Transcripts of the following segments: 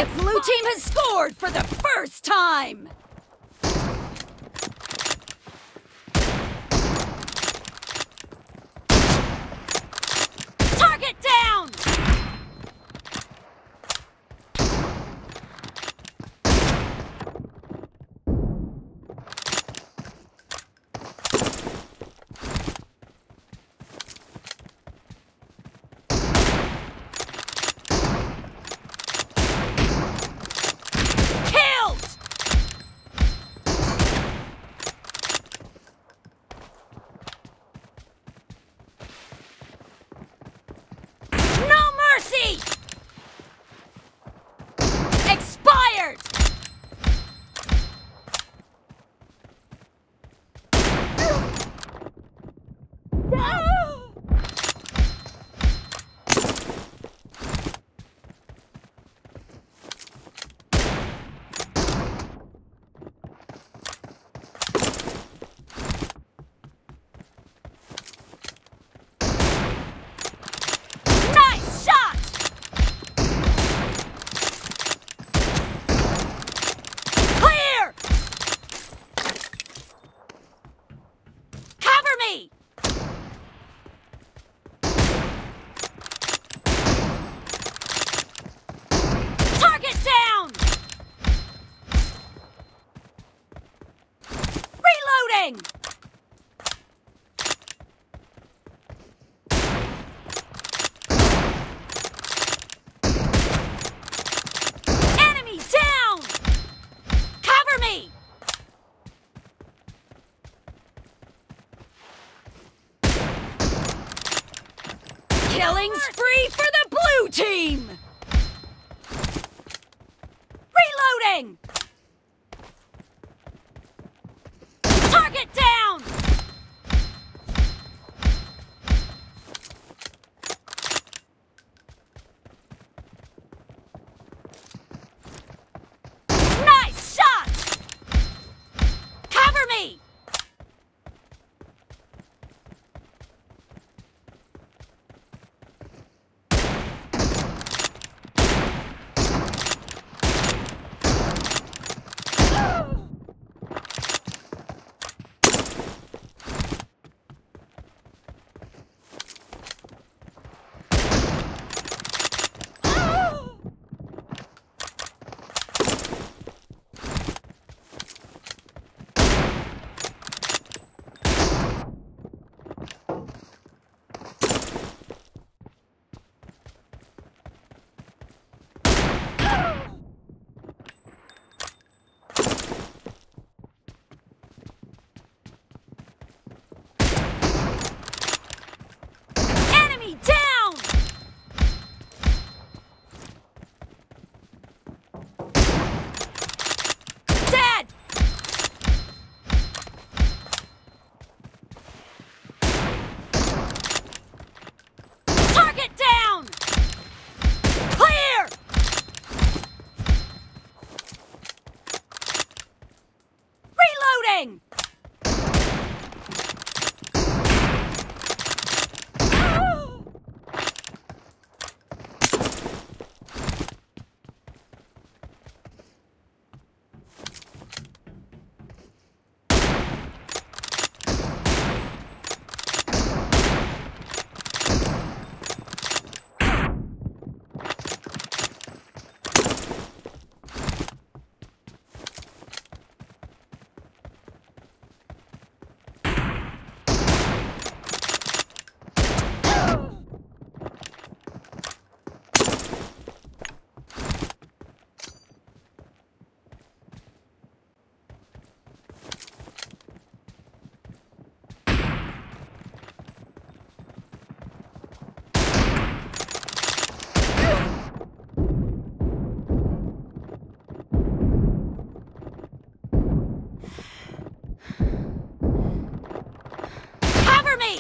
The blue team has scored for the first time! Target down! Expired! Nice shot! Clear! Cover me! Target down! Reloading! Enemy down! Cover me! Killing spree for the blue team! Reloading! Target down! Nice shot! Cover me! Enemy down! Dead! Target down! Clear! Reloading! Cover me!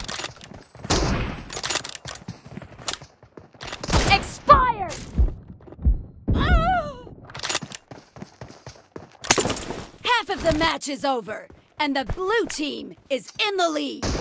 Expired! Half of the match is over, and the blue team is in the lead.